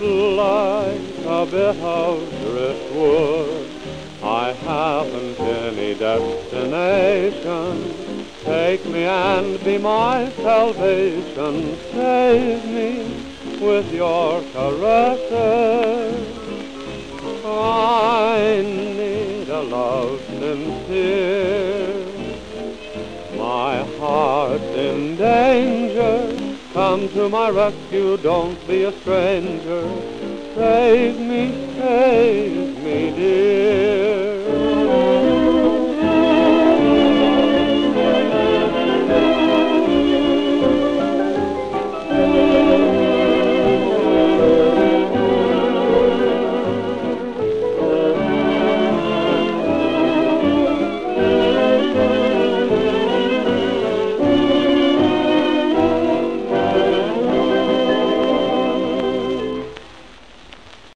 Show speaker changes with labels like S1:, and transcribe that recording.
S1: like a bit of driftwood. I haven't any destination. Take me and be my salvation. Save me with your caresses. I need a love sincere. My heart's in danger. Come to my rescue, don't be a stranger. Save me, dear.